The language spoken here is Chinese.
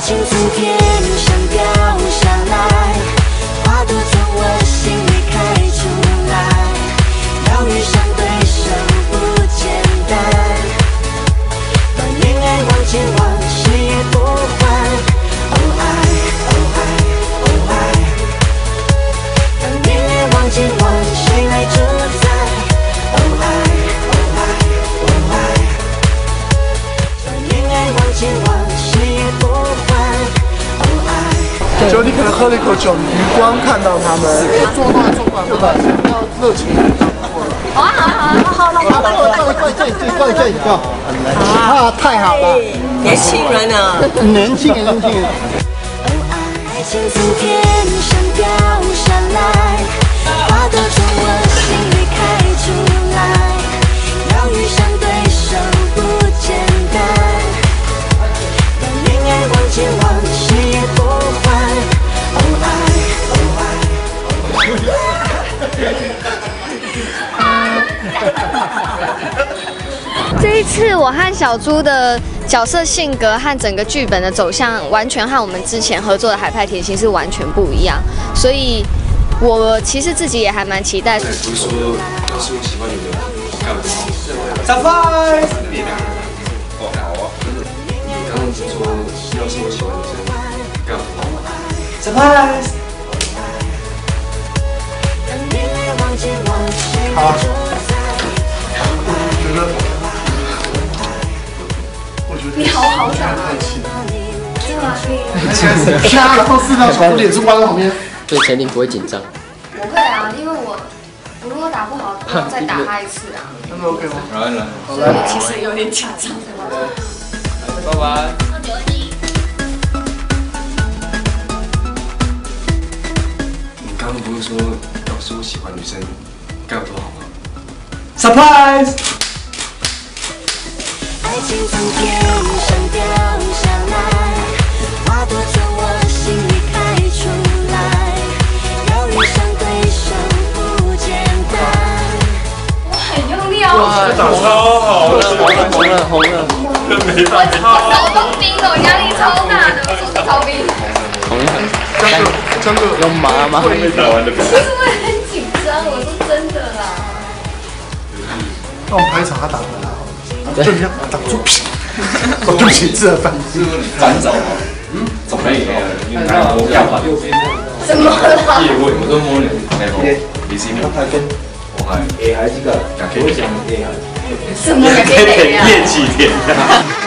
情从天上掉下来，花朵从我心里开出来，要遇上对手不简单，把恋爱往前往，谁也不换。哦爱，哦爱，哦爱，把恋爱往前往，谁来主宰？哦爱，哦爱，哦爱，把恋爱往前往，谁也不换。 就你可能喝了一口酒，余光看到他们做饭，要热情一点。 好啊，好， 这一个，啊，太好了， 年轻人啊， 年轻人。 哦爱情从天上掉下来，花朵从我心里开出来，要遇上对手不简单，把恋爱往前往，谁也不换。哦爱，哦爱。这一次我和小猪的角色性格和整个剧本的走向，完全和我们之前合作的《海派甜心》是完全不一样，所以我其实自己也还蛮期待。 不是说要是我喜欢你的，干不好。 Surprise！ 哦，好啊。你刚刚说要是我喜欢女生，干不好。 Surprise！ 好。我觉得你好傻啊！真的吗？你啪，然后4张手，脸是弯在旁边。 所以前庭不会紧张。 不会啊，因为我如果打不好，我要再打他一次啊。 那么 OK 吗？ 来， 所以我其实有点紧张。 拜拜。你刚刚不是说要是我喜欢女生，干不好吗 ？Surprise！ 爱情从天上掉下来，花朵从我心里开出来，要遇上对手不简单。 我很用力哦。 哇，打超好了， 红了。 我手都冰了，我压力超大的，我手超冰。 红了。 江哥用麻吗？ 不是我很紧张，我说真的啦。 那我们拍一场他打回来好了，就这样挡住。哦，对不起，自然反应。 反走吗？走可以啊，因为拿摸干嘛？ 怎么了？ 叶问，我都摸你。你是摸太跟，我还 A 还是个，我讲 A 还。 什么？ 练几天？